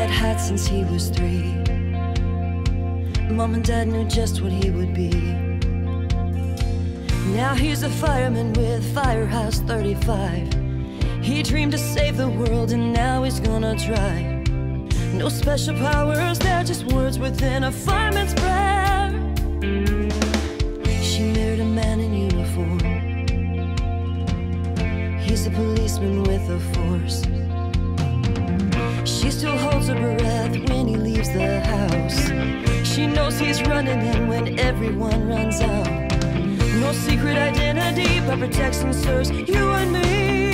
red hat since he was 3. Mom and Dad knew just what he would be. Now he's a fireman with Firehouse 35. He dreamed to save the world and now he's gonna try. No special powers, they're just words within a fireman's prayer. She married a man in uniform. He's a policeman with a force. She still holds her breath when he leaves the house. She knows he's running in when everyone runs out. No secret identity, but protection serves you and me.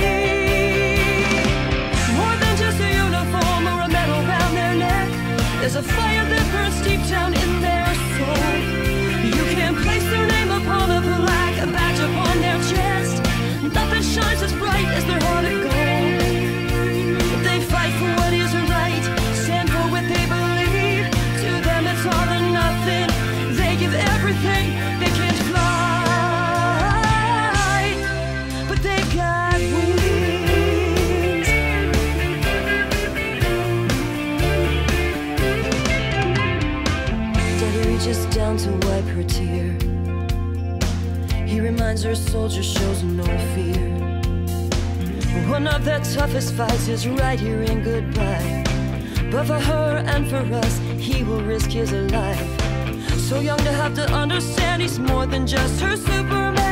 More than just a uniform or a medal round their neck. There's a fire that burns deep down in their soul. You can't place their name upon a plaque, a badge upon their chest. Nothing shines as bright as their heart of gold. They fight for what is right, stand for what they believe. To them it's all or nothing. They give everything. They can't fly, but they've got wings. Daddy reaches down to wipe her tear. He reminds her soldier shows no fear. One of their toughest fights is right here in goodbye. But for her and for us, he will risk his life. So young to have to understand he's more than just her Superman.